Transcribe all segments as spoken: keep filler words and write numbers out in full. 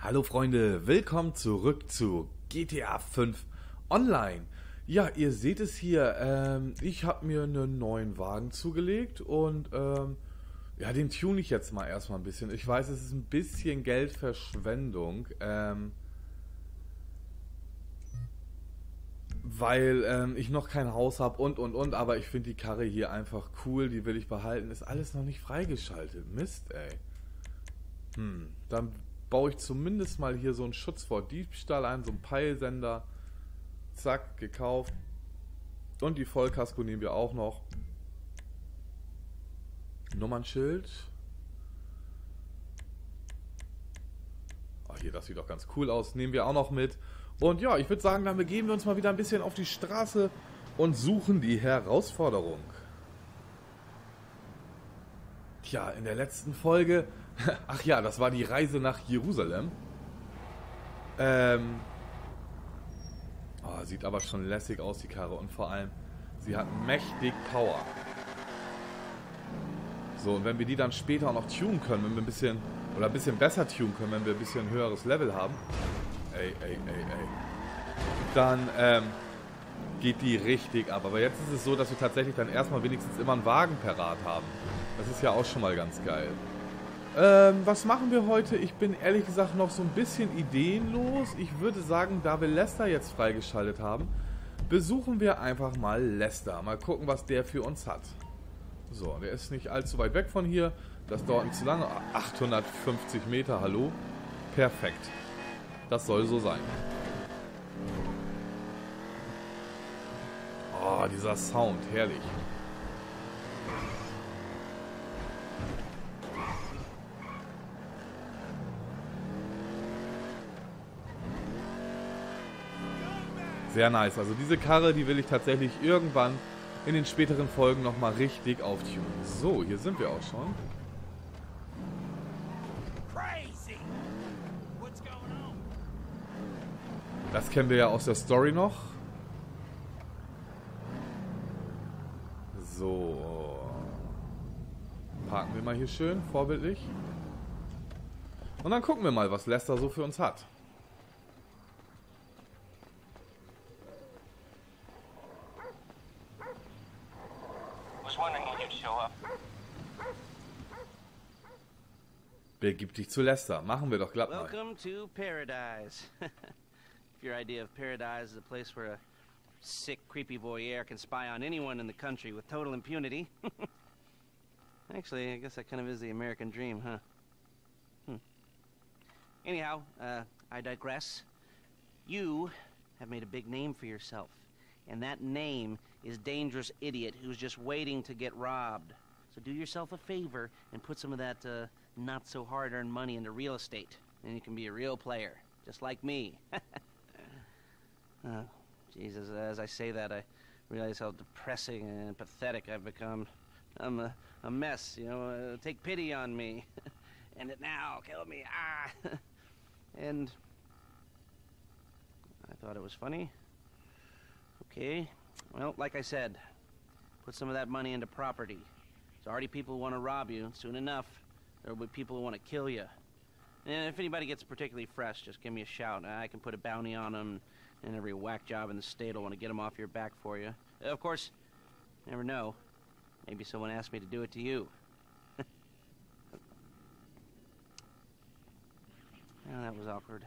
Hallo Freunde, willkommen zurück zu G T A fünf Online. Ja, ihr seht es hier, ähm, ich habe mir einen neuen Wagen zugelegt und ähm, ja, den tune ich jetzt mal erstmal ein bisschen. Ich weiß, es ist ein bisschen Geldverschwendung, ähm, weil ähm, ich noch kein Haus habe und und und, aber ich finde die Karre hier einfach cool, die will ich behalten. Ist alles noch nicht freigeschaltet. Mist, ey. Hm, dann baue ich zumindest mal hier so einen Schutz vor Diebstahl ein, so einen Peilsender. Zack, gekauft. Und die Vollkasko nehmen wir auch noch. Nummernschild. Ach, hier, das sieht doch ganz cool aus. Nehmen wir auch noch mit. Und ja, ich würde sagen, dann begeben wir uns mal wieder ein bisschen auf die Straße und suchen die Herausforderung. Tja, in der letzten Folge... Ach ja, das war die Reise nach Jerusalem. Ähm... Oh, sieht aber schon lässig aus, die Karre. Und vor allem, sie hat mächtig Power. So, und wenn wir die dann später auch noch tunen können, wenn wir ein bisschen... Oder ein bisschen besser tunen können, wenn wir ein bisschen höheres Level haben. Ey, ey, ey, ey. Dann, ähm... geht die richtig ab. Aber jetzt ist es so, dass wir tatsächlich dann erstmal wenigstens immer einen Wagen parat haben. Das ist ja auch schon mal ganz geil. Ähm, was machen wir heute? Ich bin ehrlich gesagt noch so ein bisschen ideenlos. Ich würde sagen, da wir Lester jetzt freigeschaltet haben, besuchen wir einfach mal Lester. Mal gucken, was der für uns hat. So, der ist nicht allzu weit weg von hier. Das dauert nicht zu lange. achthundertfünfzig Meter, hallo? Perfekt. Das soll so sein. Oh, dieser Sound, herrlich. Sehr nice. Also diese Karre, die will ich tatsächlich irgendwann in den späteren Folgen nochmal richtig auftunen. So, hier sind wir auch schon. Das kennen wir ja aus der Story noch. So. Parken wir mal hier schön, vorbildlich. Und dann gucken wir mal, was Lester so für uns hat. Begib dich zu Lester. Machen wir doch glatt mal. Welcome to paradise. If your idea of paradise is a place where a sick, creepy voyeur can spy on anyone in the country with total impunity. Actually, I guess that kind of is the American dream, huh? Hmm. Anyhow, uh, I digress. You have made a big name for yourself. And that name is Dangerous Idiot, who's just waiting to get robbed. So do yourself a favor and put some of that, uh, not so hard-earned money into real estate. And you can be a real player, just like me. Oh, Jesus, as I say that, I realize how depressing and pathetic I've become. I'm a, a mess, you know, uh, take pity on me. End it now, kill me, ah! And I thought it was funny. Okay, well, like I said, put some of that money into property. There's already people who want to rob you. Soon enough, there will be people who want to kill you. And if anybody gets particularly fresh, just give me a shout. I can put a bounty on them, and every whack job in the state will want to get them off your back for you. Of course, you never know. Maybe someone asked me to do it to you. Oh, that was awkward.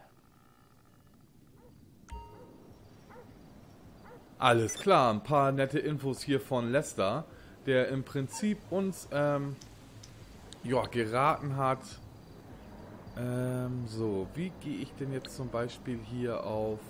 Alles klar, ein paar nette Infos hier von Lester, der im Prinzip uns ähm, ja, geraten hat. Ähm, so, wie gehe ich denn jetzt zum Beispiel hier auf...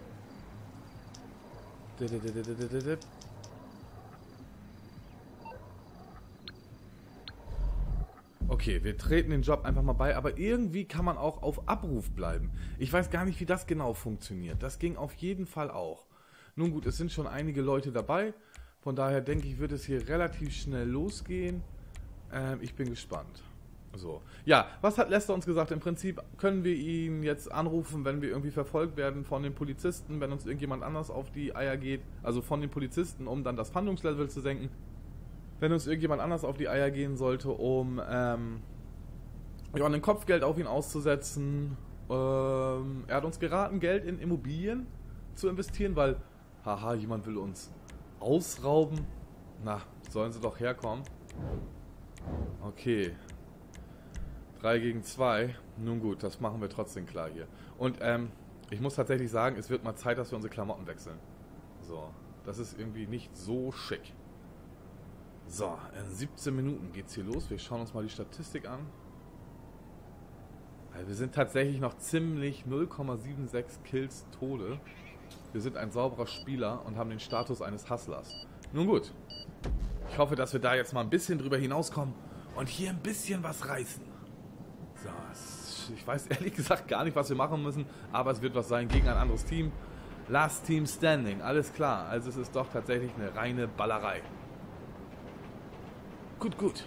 Okay, wir treten den Job einfach mal bei, aber irgendwie kann man auch auf Abruf bleiben. Ich weiß gar nicht, wie das genau funktioniert. Das ging auf jeden Fall auch. Nun gut, es sind schon einige Leute dabei. Von daher denke ich, wird es hier relativ schnell losgehen. Ähm, ich bin gespannt. So. Ja, was hat Lester uns gesagt? Im Prinzip können wir ihn jetzt anrufen, wenn wir irgendwie verfolgt werden von den Polizisten, wenn uns irgendjemand anders auf die Eier geht. Also von den Polizisten, um dann das Fahndungslevel zu senken. Wenn uns irgendjemand anders auf die Eier gehen sollte, um ähm, ja, ein Kopfgeld auf ihn auszusetzen. Ähm, er hat uns geraten, Geld in Immobilien zu investieren, weil, haha, jemand will uns ausrauben. Na, sollen sie doch herkommen. Okay. drei gegen zwei. Nun gut, das machen wir trotzdem klar hier. Und, ähm, ich muss tatsächlich sagen, es wird mal Zeit, dass wir unsere Klamotten wechseln. So, das ist irgendwie nicht so schick. So, in siebzehn Minuten geht's hier los. Wir schauen uns mal die Statistik an. Wir sind tatsächlich noch ziemlich null Komma sechsundsiebzig Kills Tode. Wir sind ein sauberer Spieler und haben den Status eines Hustlers. Nun gut. Ich hoffe, dass wir da jetzt mal ein bisschen drüber hinauskommen und hier ein bisschen was reißen. So, ich weiß ehrlich gesagt gar nicht, was wir machen müssen, aber es wird was sein gegen ein anderes Team. Last Team Standing, alles klar. Also es ist doch tatsächlich eine reine Ballerei. Gut, gut.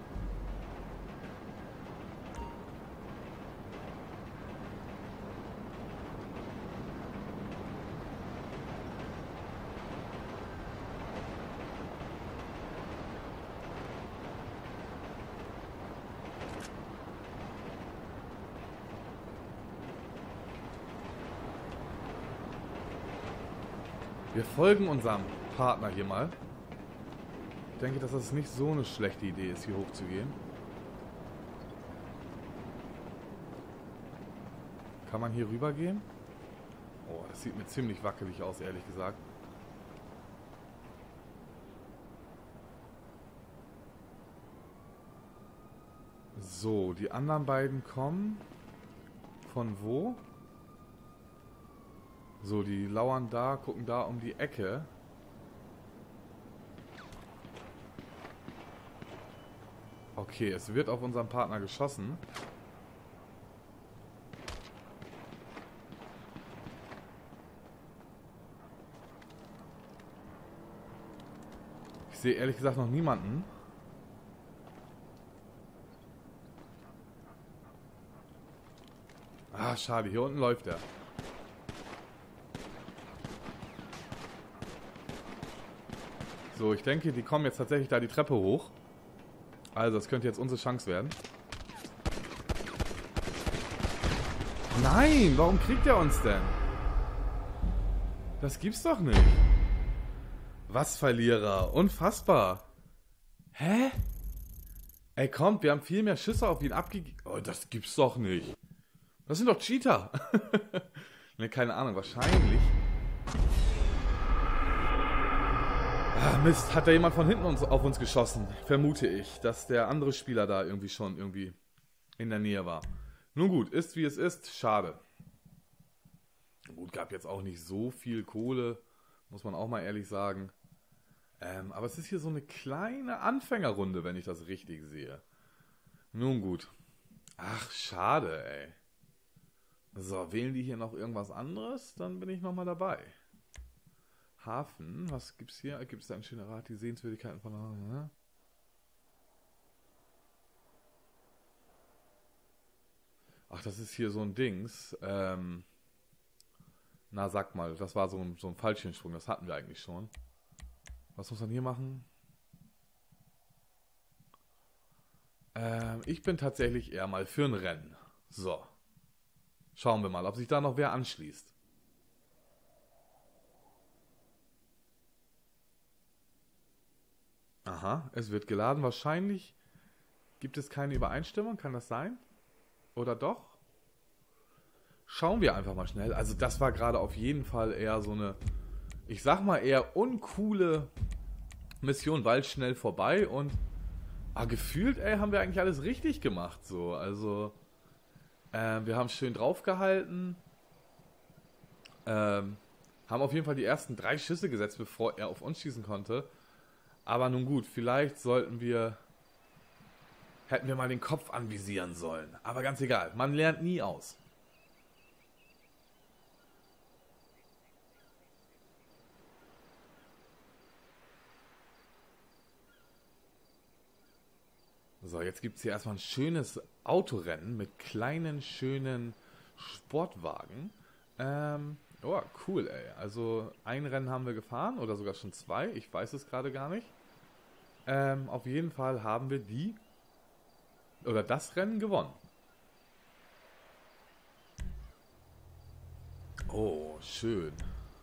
Wir folgen unserem Partner hier mal. Ich denke, dass das nicht so eine schlechte Idee ist, hier hochzugehen. Kann man hier rüber gehen? Oh, das sieht mir ziemlich wackelig aus, ehrlich gesagt. So, die anderen beiden kommen. Von wo? So, die lauern da, gucken da um die Ecke. Okay, es wird auf unseren Partner geschossen. Ich sehe ehrlich gesagt noch niemanden. Ah, schade, hier unten läuft er. So, ich denke, die kommen jetzt tatsächlich da die Treppe hoch. Also, das könnte jetzt unsere Chance werden. Nein, warum kriegt er uns denn? Das gibt's doch nicht. Was, Verlierer? Unfassbar. Hä? Ey, kommt, wir haben viel mehr Schüsse auf ihn abgegeben. Oh, das gibt's doch nicht. Das sind doch Cheater. Ne, keine Ahnung, wahrscheinlich. Ah, Mist, hat da jemand von hinten uns, auf uns geschossen? Vermute ich, dass der andere Spieler da irgendwie schon irgendwie in der Nähe war. Nun gut, ist wie es ist, schade. Gut, gab jetzt auch nicht so viel Kohle, muss man auch mal ehrlich sagen. Ähm, aber es ist hier so eine kleine Anfängerrunde, wenn ich das richtig sehe. Nun gut. Ach, schade, ey. So, wählen die hier noch irgendwas anderes? Dann bin ich nochmal dabei. Hafen, was gibt's hier? Gibt es da einen schönen Rat, die Sehenswürdigkeiten von... Ja? Ach, das ist hier so ein Dings. Ähm, na, sag mal, das war so ein, so ein Fallschirmsprung, das hatten wir eigentlich schon. Was muss man hier machen? Ähm, ich bin tatsächlich eher mal für ein Rennen. So. Schauen wir mal, ob sich da noch wer anschließt. Aha, es wird geladen. Wahrscheinlich gibt es keine Übereinstimmung. Kann das sein? Oder doch? Schauen wir einfach mal schnell. Also das war gerade auf jeden Fall eher so eine, ich sag mal eher uncoole Mission, weil schnell vorbei und ah, gefühlt, ey, haben wir eigentlich alles richtig gemacht. So, also äh, wir haben schön draufgehalten. Ähm, haben auf jeden Fall die ersten drei Schüsse gesetzt, bevor er auf uns schießen konnte. Aber nun gut, vielleicht sollten wir, hätten wir mal den Kopf anvisieren sollen. Aber ganz egal, man lernt nie aus. So, jetzt gibt es hier erstmal ein schönes Autorennen mit kleinen, schönen Sportwagen. Ähm, oh, cool, ey. Also ein Rennen haben wir gefahren oder sogar schon zwei. Ich weiß es gerade gar nicht. Ähm, auf jeden Fall haben wir die oder das Rennen gewonnen. Oh, schön.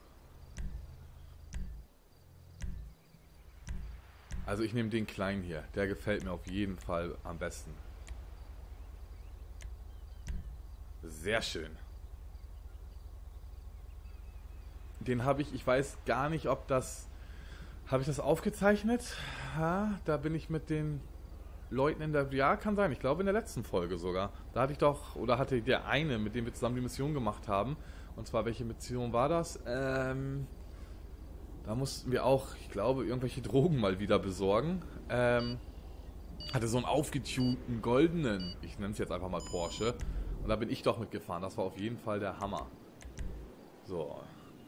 Also ich nehme den kleinen hier. Der gefällt mir auf jeden Fall am besten. Sehr schön. Den habe ich, ich weiß gar nicht, ob das... Habe ich das aufgezeichnet? Ha, da bin ich mit den Leuten in der... Ja, kann sein. Ich glaube in der letzten Folge sogar. Da hatte ich doch... Oder hatte der eine, mit dem wir zusammen die Mission gemacht haben. Und zwar, welche Mission war das? Ähm... Da mussten wir auch, ich glaube, irgendwelche Drogen mal wieder besorgen. Ähm, hatte so einen aufgetunten goldenen, ich nenne es jetzt einfach mal Porsche. Und da bin ich doch mitgefahren. Das war auf jeden Fall der Hammer. So.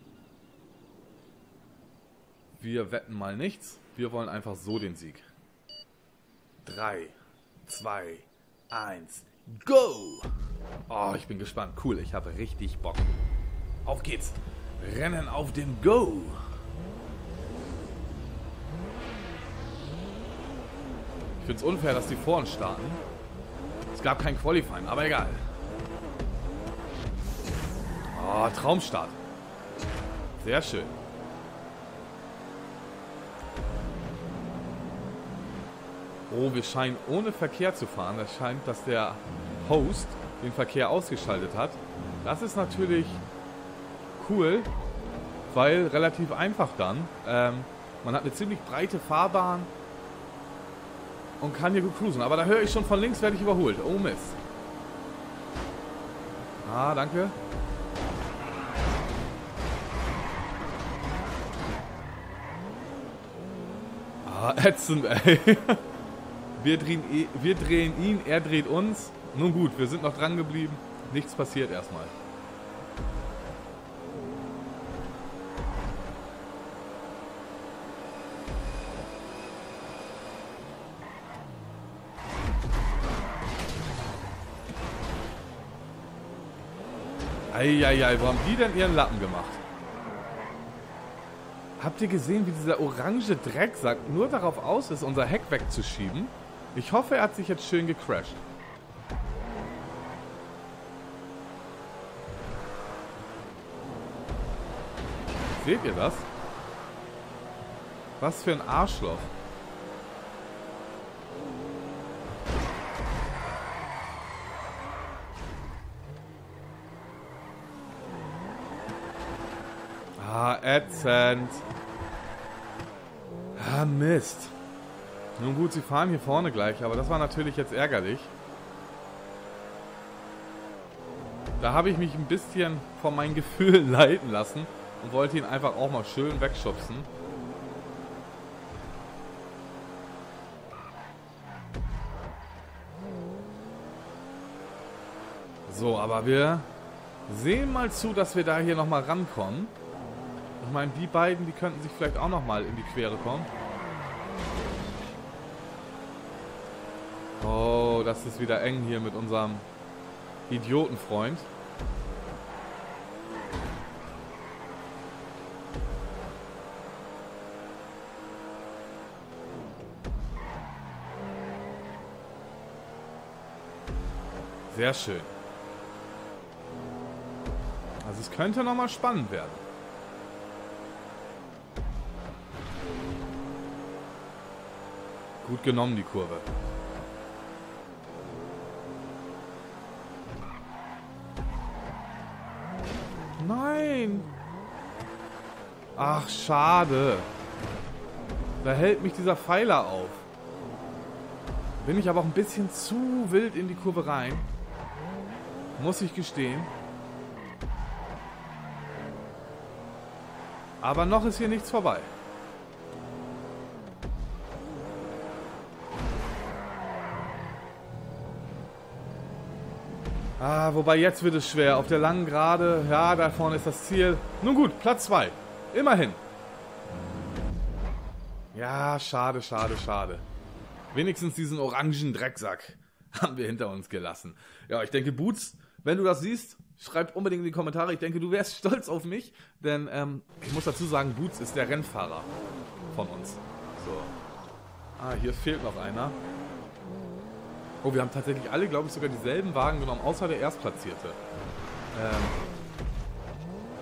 Wir wetten mal nichts. Wir wollen einfach so den Sieg. drei, zwei, eins, go! Oh, ich bin gespannt. Cool, ich habe richtig Bock. Auf geht's. Rennen auf dem Go! Ich finde es unfair, dass die vor uns starten. Es gab kein Qualifying, aber egal. Oh, Traumstart. Sehr schön. Oh, wir scheinen ohne Verkehr zu fahren. Das scheint, dass der Host den Verkehr ausgeschaltet hat. Das ist natürlich cool, weil relativ einfach dann. Ähm, man hat eine ziemlich breite Fahrbahn. Und kann hier gut cruisen. Aber da höre ich schon, von links werde ich überholt. Oh Mist. Ah, danke. Ah, ätzend, ey. Wir drehen, wir drehen ihn, er dreht uns. Nun gut, wir sind noch dran geblieben. Nichts passiert erstmal. Eieiei, wo haben die denn ihren Lappen gemacht? Habt ihr gesehen, wie dieser orange Drecksack nur darauf aus ist, unser Heck wegzuschieben? Ich hoffe, er hat sich jetzt schön gecrashed. Seht ihr das? Was für ein Arschloch. Ah, ätzend. Ah, Mist. Nun gut, sie fahren hier vorne gleich, aber das war natürlich jetzt ärgerlich. Da habe ich mich ein bisschen von meinen Gefühlen leiten lassen und wollte ihn einfach auch mal schön wegschubsen. So, aber wir sehen mal zu, dass wir da hier nochmal rankommen. Ich meine, die beiden, die könnten sich vielleicht auch nochmal in die Quere kommen. Oh, das ist wieder eng hier mit unserem Idiotenfreund. Sehr schön. Also es könnte nochmal spannend werden. Gut genommen, die Kurve. Nein! Ach, schade. Da hält mich dieser Pfeiler auf. Bin ich aber auch ein bisschen zu wild in die Kurve rein. Muss ich gestehen. Aber noch ist hier nichts vorbei. Ah, wobei jetzt wird es schwer. Auf der langen Gerade, ja, da vorne ist das Ziel. Nun gut, Platz zwei. Immerhin. Ja, schade, schade, schade. Wenigstens diesen orangen Drecksack haben wir hinter uns gelassen. Ja, ich denke, Boots, wenn du das siehst, schreib unbedingt in die Kommentare. Ich denke, du wärst stolz auf mich. Denn ähm, ich muss dazu sagen, Boots ist der Rennfahrer von uns. So. Ah, hier fehlt noch einer. Oh, wir haben tatsächlich alle, glaube ich, sogar dieselben Wagen genommen, außer der Erstplatzierte. Ähm,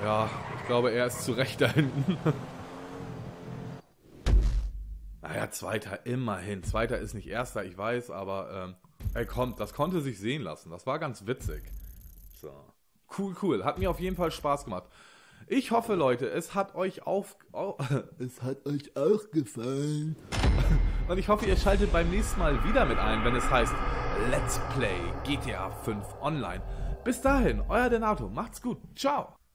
Ja, ich glaube, er ist zu Recht da hinten. Naja, Zweiter, immerhin. Zweiter ist nicht Erster, ich weiß, aber ähm, ey, kommt, das konnte sich sehen lassen. Das war ganz witzig. So. Cool, cool. Hat mir auf jeden Fall Spaß gemacht. Ich hoffe, Leute, es hat euch auf... Oh, es hat euch auch gefallen. Und ich hoffe, ihr schaltet beim nächsten Mal wieder mit ein, wenn es heißt Let's Play G T A fünf Online. Bis dahin, euer Denato. Macht's gut. Ciao.